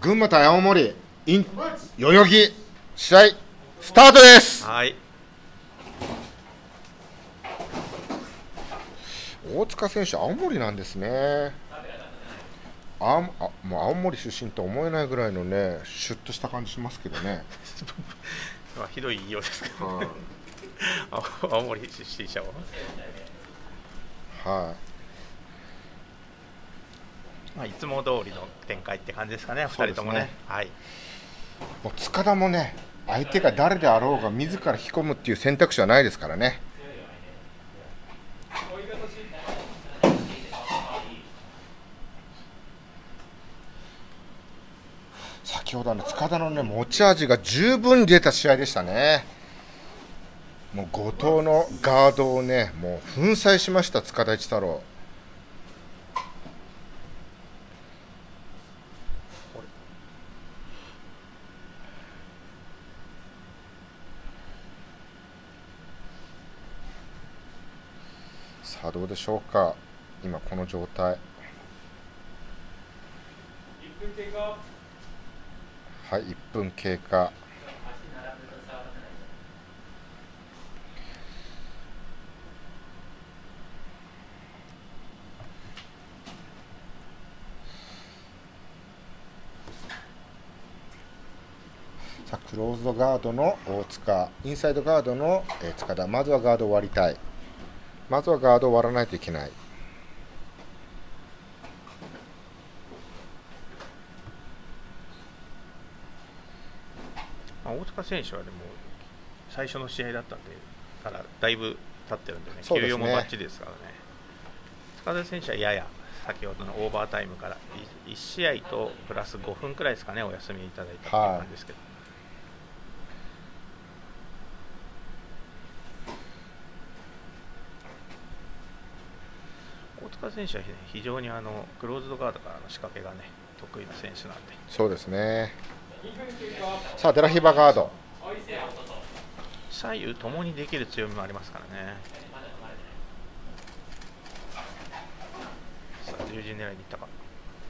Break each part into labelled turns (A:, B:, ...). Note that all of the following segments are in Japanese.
A: 群馬対青森 in 代々木試合スタートです。
B: はい。
A: 大塚選手、青森なんですね。もう青森出身と思えないぐらいのね、シュッとした感じしますけどね。
B: ひどいようですけど、ね、青森出身者は。まあ、いつも通りの展開って感じですかね、2人ともね。はい。
A: もう塚田もね、相手が誰であろうが自ら引き込むっていう選択肢はないですからね。先ほど塚田のね、持ち味が十分出た試合でしたね。もう後藤のガードをね、もう粉砕しました、塚田一太郎。さあどうでしょうか、今この状態。はい、1分経過。さあクローズドガードの大塚、インサイドガードの塚田。まずはガード終わりたい。まずはガード終わらないといけない。
B: 大塚選手はでも最初の試合だったんでからだいぶ経ってるんでね、休養もバッチリですからね。塚田選手はやや先ほどのオーバータイムから1試合とプラス5分くらいですかね、お休みいただいたっていう感じですけど、大塚選手は非常にクローズドガードからの仕掛けがね得意な選手なんで。
A: そうですね。さあデラヒバガード、
B: 左右ともにできる強みもありますからね。さあ十字狙いにいったか。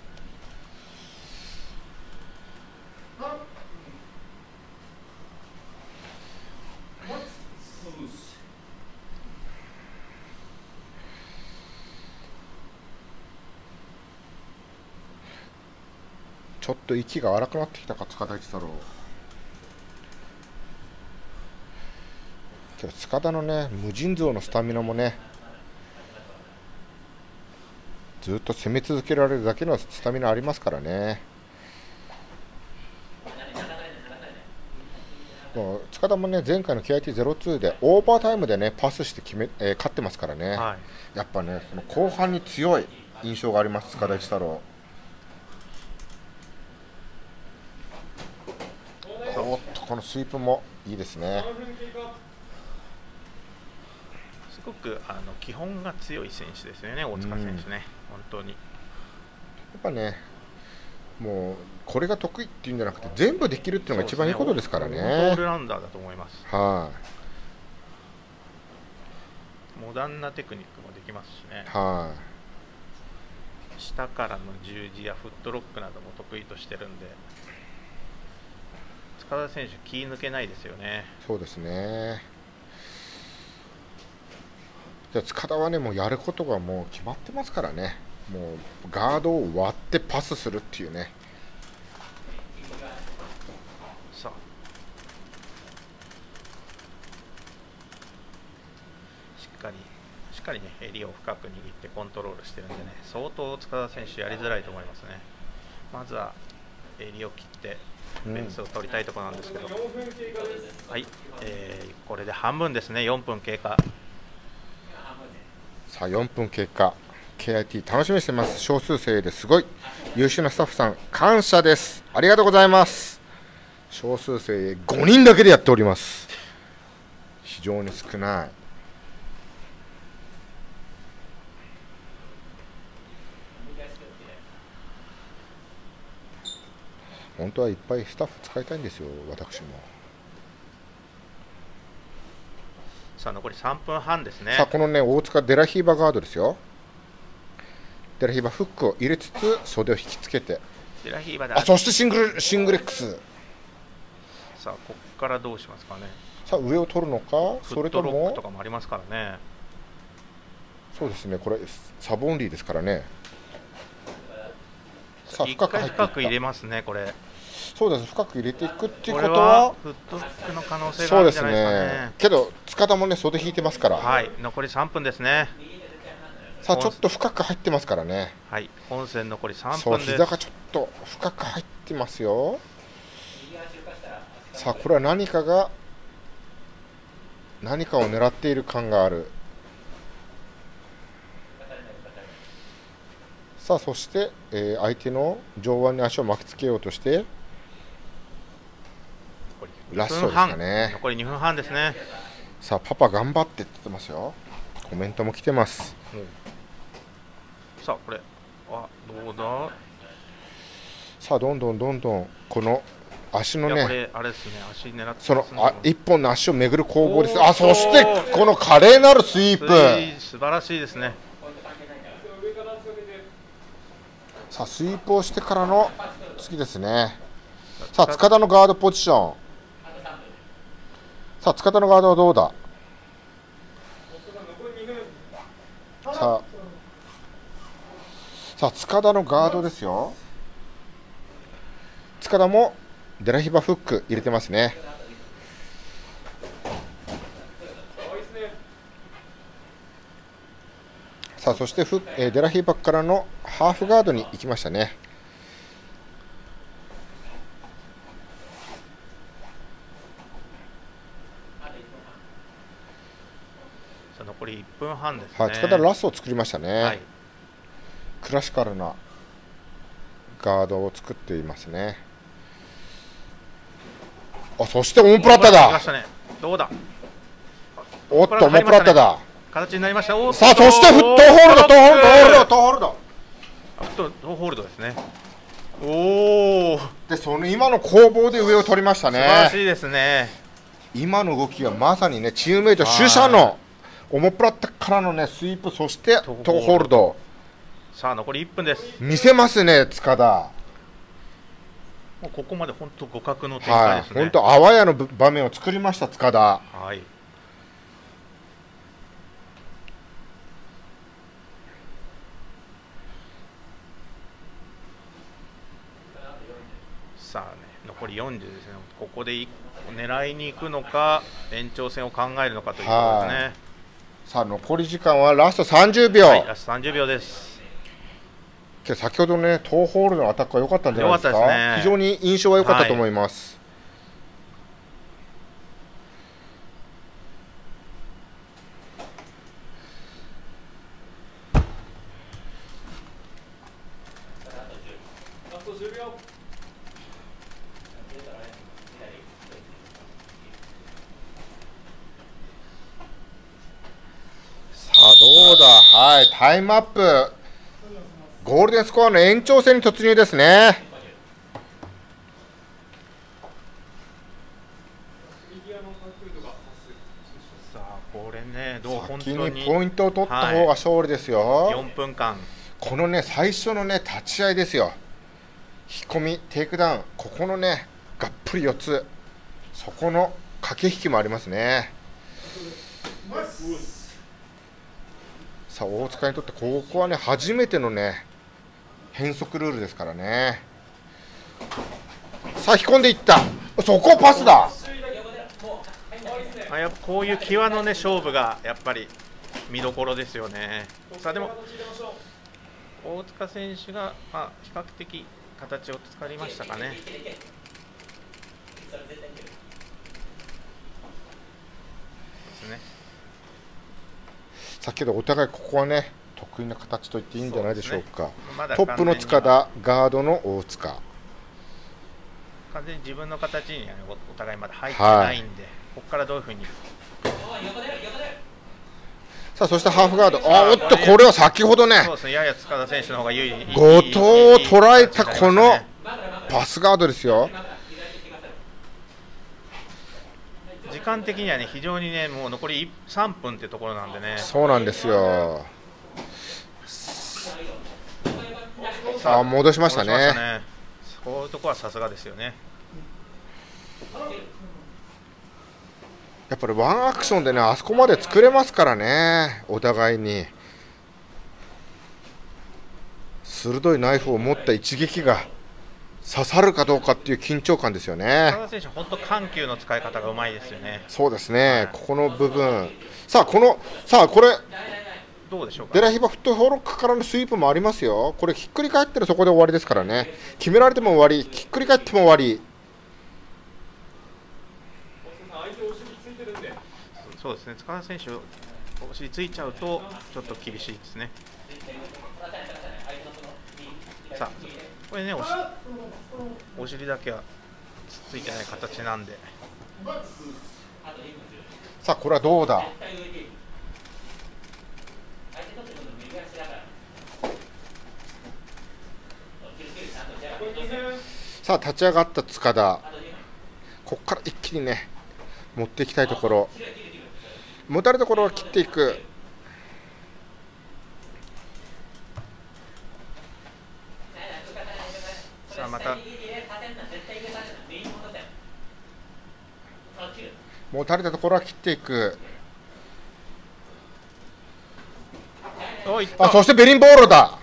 A: ちょっと息が荒くなってきたか、塚田一太郎。けど塚田のね、無尽蔵のスタミナもね、ずっと攻め続けられるだけのスタミナありますからね。もう塚田もね、前回の KIT02 でオーバータイムでねパスして勝ってますからね、はい、やっぱねその後半に強い印象があります、塚田一太郎。おっと、このスイープもいいですね。
B: すごく基本が強い選手ですよね、大塚選手ね、本当に。や
A: っぱね、もうこれが得意っていうんじゃなくて、全部できるっていうのが一番いいことですからね。
B: オールラウンダーだと思います。
A: はい、
B: モダンなテクニックもできますしね。
A: はい、
B: 下からの十字やフットロックなども得意としてるんで、塚田選手気抜けないですよね。
A: そうですね。じゃあ塚田はね、もうやることがもう決まってますからね。もうガードを割ってパスするっていうね。
B: さあしっかりね襟を深く握ってコントロールしてるんでね、相当塚田選手やりづらいと思いますね。まずは襟を切ってベースを取りたいところなんですけど、はい、これで半分ですね。4分経過。
A: さあ4分経過。 KIT 楽しみにしてます。少数精鋭ですごい優秀なスタッフさん感謝です。ありがとうございます。少数精鋭5人だけでやっております。非常に少ない。本当はいっぱいスタッフ使いたいんですよ、私も。
B: さあ残り3分半ですね。
A: さあこのね、大塚デラヒーバガードですよ。デラヒーバフックを入れつつ袖を引きつけて
B: デラヒーバで
A: あ、そしてシングレックス。
B: さあここからどうしますかね。
A: さあ上を取るのか、それと
B: フットロッ
A: も
B: クとかもありますからね。
A: そうですね、これサブオンリーですからね。さあ
B: 一
A: 深く入っていった。
B: 回深く入れますねこれ。
A: そうです、深く入れていくっていう
B: これ
A: ことは、
B: はフットロックの可能性が
A: そうです
B: あるんじゃないですか
A: ね
B: ね。。
A: けど塚田もね袖引いてますから、
B: はい残り3分ですね。
A: さあちょっと深く入ってますからね。
B: はい本戦残り3
A: そう
B: 分です。
A: 膝がちょっと深く入ってますよ。さあこれは何かを狙っている感がある。さあそして、相手の上腕に足を巻きつけようとしてラストですかね。
B: 残り2分半ですね。
A: さあパパ頑張ってって言ってますよ。コメントも来てます。
B: さあこれどうだ。
A: さあどんどんこの足の
B: いやこ
A: ね、
B: れあれですね、足狙って
A: その
B: ますね。
A: 一本の足を巡る攻防です。あ、
B: おーっと
A: そしてこの華麗なるスイープ。
B: 素晴らしいですね。
A: さあスイープをしてからの次ですね。さあ塚田のガードポジション。さあ塚田のガードはどうだ。さあ塚田のガードですよ。塚田もデラヒバフック入れてますね。さあそしてデラヒバからのハーフガードに行きましたね。
B: さあ残り1分半ですね。
A: はい、塚田ラストを作りましたね。
B: はい
A: クラシカルなガードを作っていますね。あ、そしてオモプラッタだ。
B: 来ましたね。どうだ。
A: おっとオモプラッタだ。
B: 形になりました。おっと
A: さあそしてフットホールド、トーホールド、トーホールド。
B: フットホールドですね。おお。
A: でその今の攻防で上を取りました
B: 素晴らし
A: ね。
B: いですね。
A: 今の動きはまさにねチームメイト主者のオモプラッタからのねスイープ、そしてトーホールド。
B: さあ残り1分です。
A: 見せますね塚田。
B: もうここまで本当互角の展開
A: はい、
B: ですね。
A: 本当あわやの場面を作りました塚田。
B: はい。さあね、残り40ですね。ここで狙いに行くのか、延長戦を考えるのかというところですね。
A: さあ残り時間はラスト30秒。
B: はい、ラスト30秒です。
A: けど先ほどねトーホールドのアタックは良かったんじゃないですか。
B: 良かったですね。
A: 非常に印象は良かったと思います。さあどうだ。はい、タイムアップ。ゴールデンスコアの延長戦に突入ですね。
B: さあこれね、本
A: 先
B: 当
A: にポイントを取った方が勝利ですよ。
B: 4分間。
A: このね最初のね立ち合いですよ。引き込みテイクダウン、ここのねがっぷり4つ、そこの駆け引きもありますね。さあ大塚にとってここはね初めてのね変則ルールですからね。さあ引き込んでいった、そこパスだ。
B: やっぱこういう際のね勝負がやっぱり見どころですよね。さあでも大塚選手が、比較的形を作りましたかね。ですね。
A: 先ほどお互いここはね得意な形と言っていいんじゃないでしょうか。
B: まだ
A: トップの塚田、ガードの大塚。
B: 完全に自分の形にはお互いまだ入ってないんで、ここからどういうふうに。
A: さあそしてハーフガード、おっとこれは先ほどね
B: そうですね、やや塚田選手の方が有利。
A: 後藤を捉えたこのパスガードですよ。
B: 時間的にはね非常にねもう残り3分っていうところなんでね。
A: そうなんですよ。さあ戻しましたね。
B: こういうとこはさすがですよね。
A: やっぱりワンアクションでね、あそこまで作れますからね、お互いに。鋭いナイフを持った一撃が刺さるかどうかっていう緊張感ですよね。
B: 高田選手、本当緩急の使い方がうまいですよね。
A: そうですね、ここの部分、さあ、これ、
B: どうでしょうか。
A: デラヒバフットフォロックからのスイープもありますよ。これ、ひっくり返ってるそこで終わりですからね、決められても終わり、ひっくり返っても終わり。
B: そうですね、塚田選手、お尻ついちゃうと、ちょっと厳しいですね。さあ、これね、お尻だけはついてない形なんで。
A: さあ、これはどうだ。さあ、立ち上がった塚田、ここから一気にね、持っていきたいところ。持たれたところは切っていく。
B: さあまた
A: 持たれたところは切っていく。あ、そしてベリンボールだ。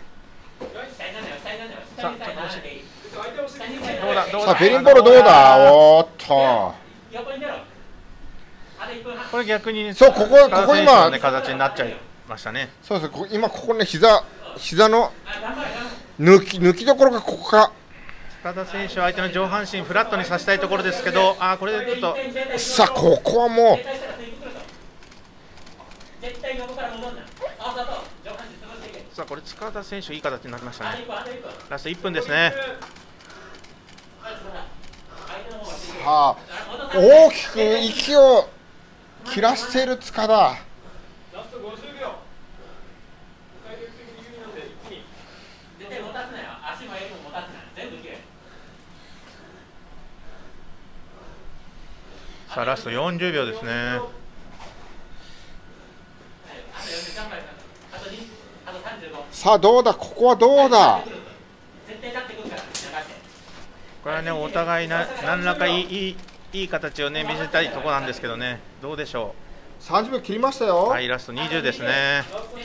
A: さあベリンボールどうだ。おーっと、
B: これ逆に、ね、
A: そうここ今
B: ね、形になっちゃいましたね。
A: そうです。今ここね、膝の抜きどころがここか。
B: 塚田選手は相手の上半身フラットにさせたいところですけど、これでちょっと
A: さあここはもう
B: さあこれ塚田選手いい形になりましたね。ラスト1分ですね。
A: さあ大きく息を切らしている塚田。
B: さあラスト40秒ですね。
A: さあどうだ、ここはどうだ。
B: これはね、お互い何らかいい形をね見せたいところなんですけどね、どうでしょ
A: う。30秒切りましたよ。
B: はい、ラスト20ですね。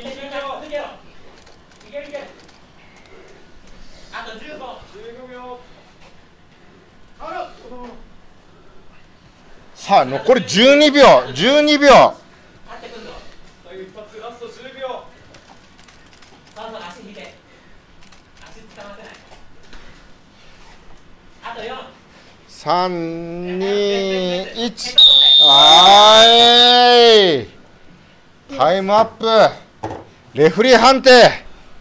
A: さあ残り12秒。3、2、1。タイムアップ。レフリー判定。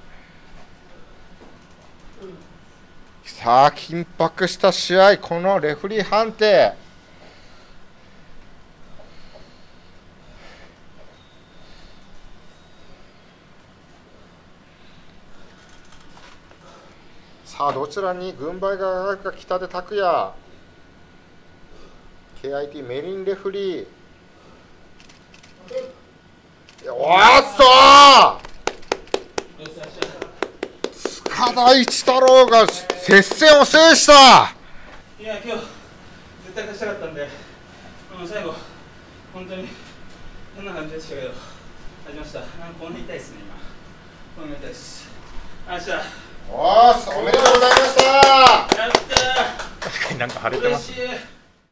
A: さあ緊迫した試合、このレフリー判定。さあどちらに軍配が上がるか。北出拓也、 KIT メリンレフリー。おっと塚田一太郎が接戦を制した。
C: いや今日絶対勝ちたかったんで、最後本当に変な感じでしたけど勝ちました。こんな痛いですね。今こんな痛いです。明日
A: おめでとうございました。
C: やったー。
B: 確かになんか腫れてます。
C: 嬉しい。